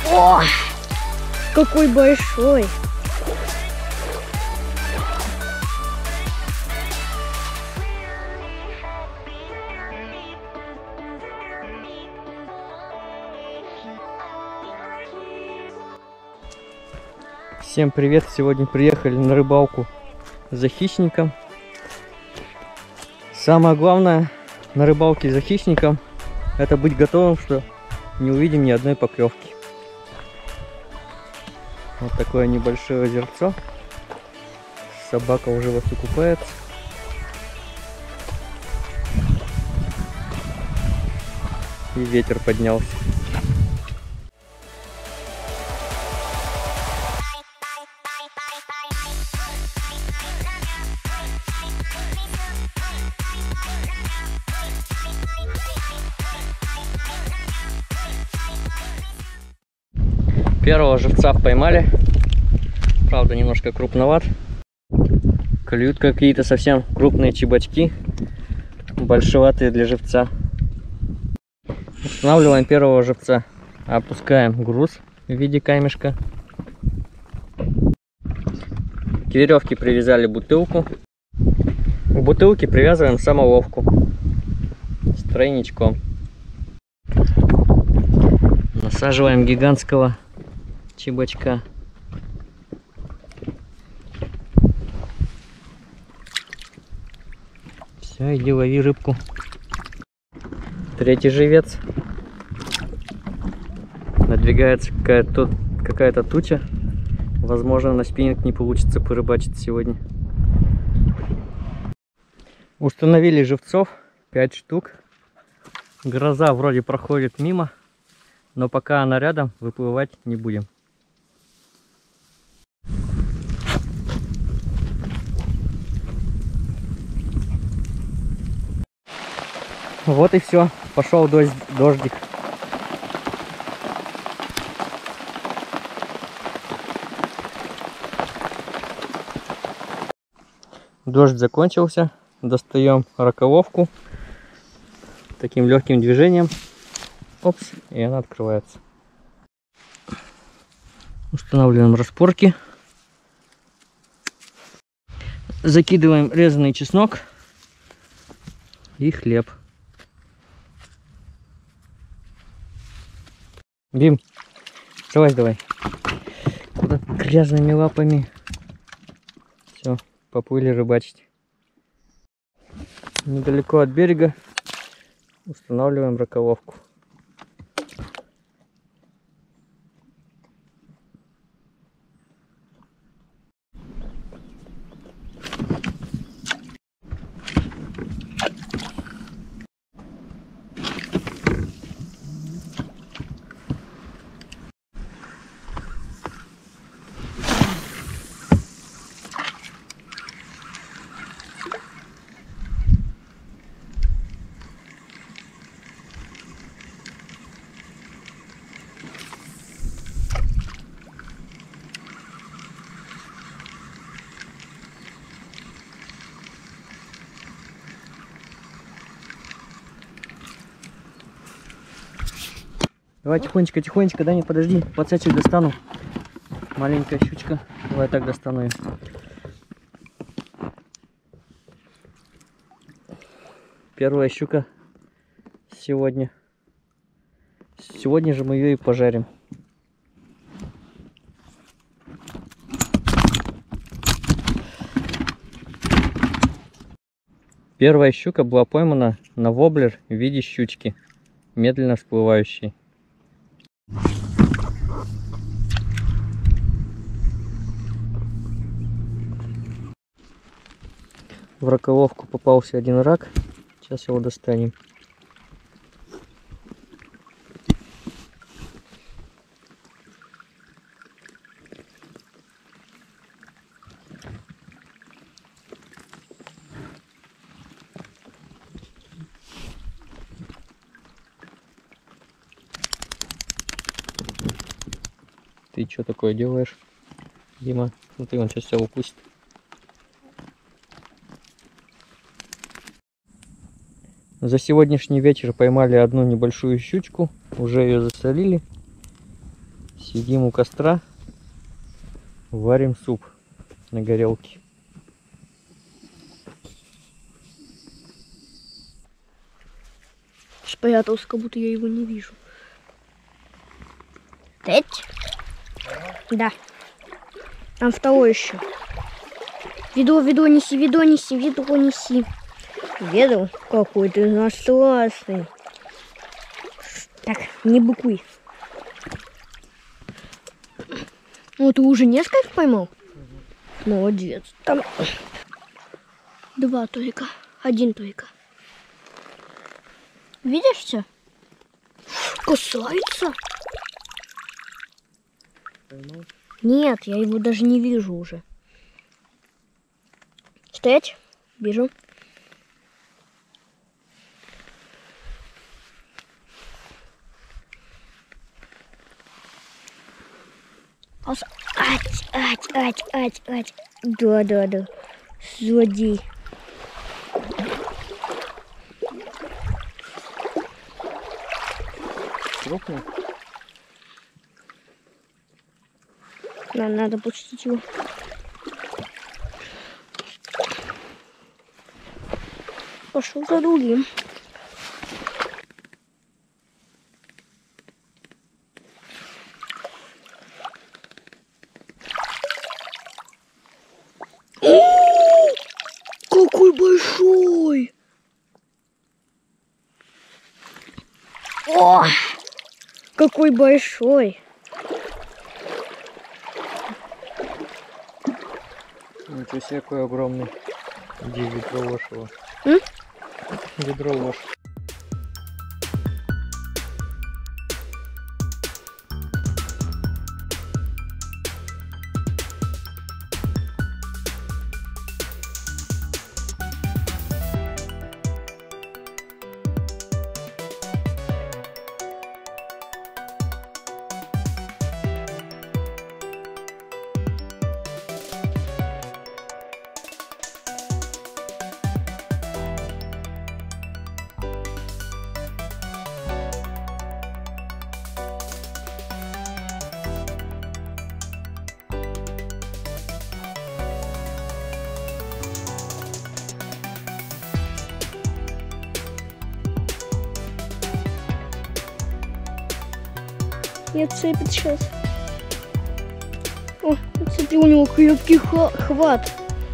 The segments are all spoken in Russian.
О, какой большой! Всем привет! Сегодня приехали на рыбалку за хищником. Самое главное на рыбалке за хищником — это быть готовым, что не увидим ни одной поклевки. Вот такое небольшое озерцо. Собака уже вовсю купается. И ветер поднялся. Первого живца поймали, правда немножко крупноват. Клюют какие-то совсем крупные чебачки, большеватые для живца. Устанавливаем первого живца, опускаем груз в виде камешка. К веревке привязали бутылку. К бутылке привязываем самоловку с тройничком. Насаживаем гигантского чебачка. Все, иди лови рыбку. Третий живец. Надвигается какая-то туча. Возможно, на спиннинг не получится порыбачить сегодня. Установили живцов 5 штук. Гроза вроде проходит мимо, но пока она рядом, выплывать не будем. Вот и все, пошел дождик. Дождь закончился, достаем ракововку таким легким движением. Опс, и она открывается. Устанавливаем распорки. Закидываем резаный чеснок и хлеб. Бим, залазь давай. Куда грязными лапами. Все, поплыли рыбачить. Недалеко от берега устанавливаем ракововку. Давай тихонечко, тихонечко, да не подожди, подсечек достану. Маленькая щучка, давай так достану ее. Первая щука сегодня. Сегодня же мы ее и пожарим. Первая щука была поймана на воблер в виде щучки, медленно всплывающей. В ракововку попался один рак. Сейчас его достанем. Ты что такое делаешь, Дима? Смотри, он сейчас все упустит. За сегодняшний вечер поймали одну небольшую щучку, уже ее засолили. Сидим у костра, варим суп на горелке. Спрятался, как будто я его не вижу. Теть? Да. Там второй еще. Ведро, неси, ведро, неси, ведро, неси. Ведро? Какой ты насластный. Так, не быкуй. Ну, ты уже несколько поймал? Молодец. Там 2 только. 1 только. Видишь все? Кусается? Нет, я его даже не вижу уже. Стоять? Вижу. Ать. Да. Злодей. Крупный? Надо пустить его. Пошел за другим. Какой большой! О! Какой большой! Ничего себе, какой огромный. Где ведро вашего? М? Ведро ваше. Не отцепит сейчас. О, смотри, у него крепкий хват.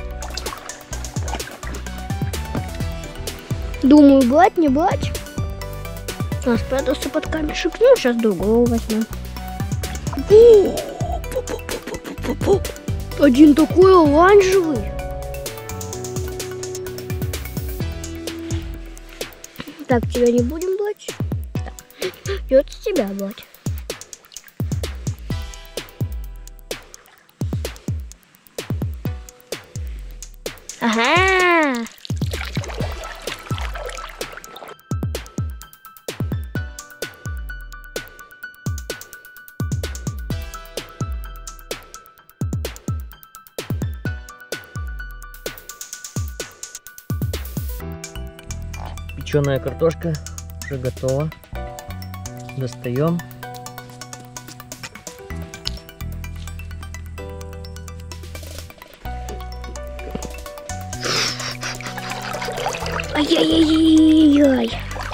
Думаю, брать, не брать. А, спрятался под камешек. Ну, сейчас другого возьмем. Один такой оранжевый. Так, тебя не будем брать. Так, придется тебя брать. Ага. Печеная картошка уже готова. Достаем. Ай-яй-яй-яй-яй.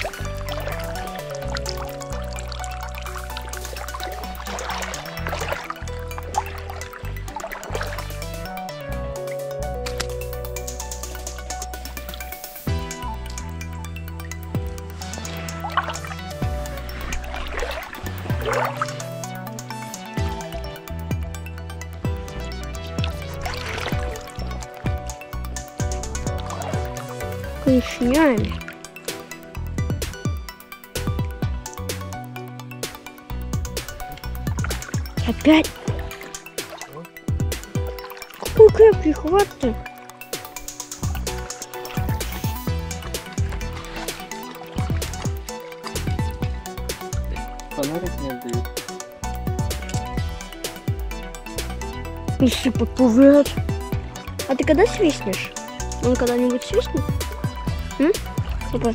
Клешнями. Опять? Какой крепкий хват-то? Фонарик не отдают. Еще подплывает. А ты когда свистнешь? Он когда-нибудь свистнет? Опа.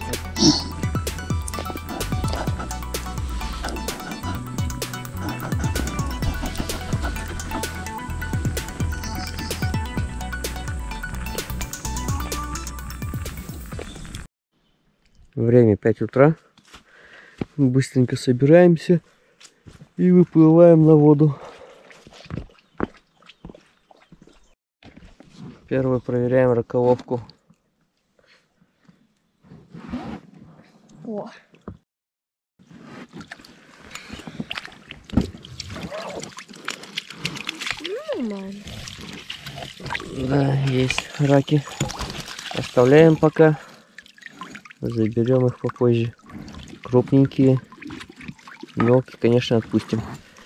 Время 5 утра. Быстренько собираемся и выплываем на воду. Первый проверяем раколовку. О. Нормально. Да, есть раки. Оставляем пока. Заберем их попозже. Крупненькие. Мелкие, конечно, отпустим.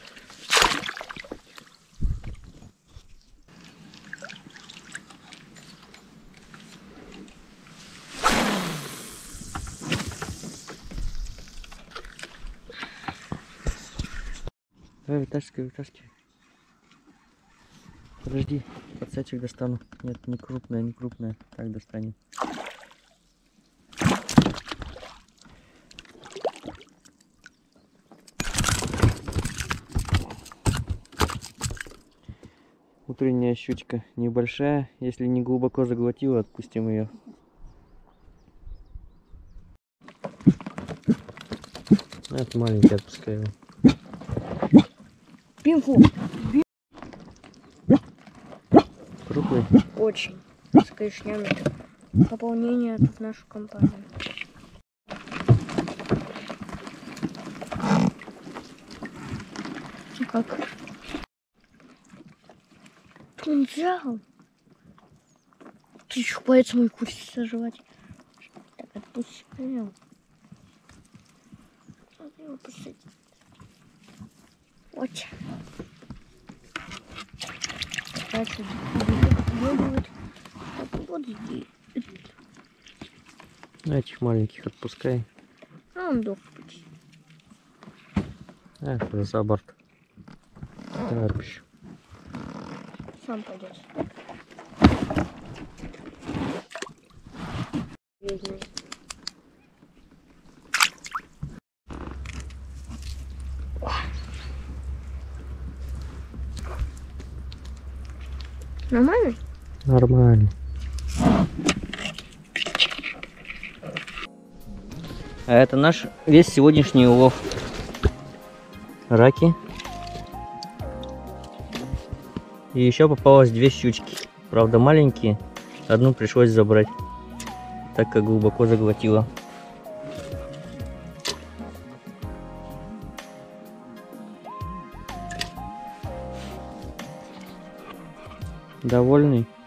Давай, вытаскивай, вытаскивай. Подожди, подсачек достану. Нет, не крупная, не крупная. Так достанем. Утренняя щучка небольшая. Если не глубоко заглотила, отпустим ее. Это маленький, отпускай его. Пинфу. Крупный? Очень. С клешнями. Пополнение в нашу компанию. Как? Он взял. Ты еще палец мой хочешь сожрать. Так, отпустил. Надо его посадить. Вот. Дальше вот здесь. Этих маленьких отпускай. А он дох почти. За борт. Травищ. Сам пойдет. Нормально? Нормально. А это наш весь сегодняшний улов. Раки. И еще попалось 2 щучки. Правда маленькие. Одну пришлось забрать, так как глубоко заглотила. Довольный?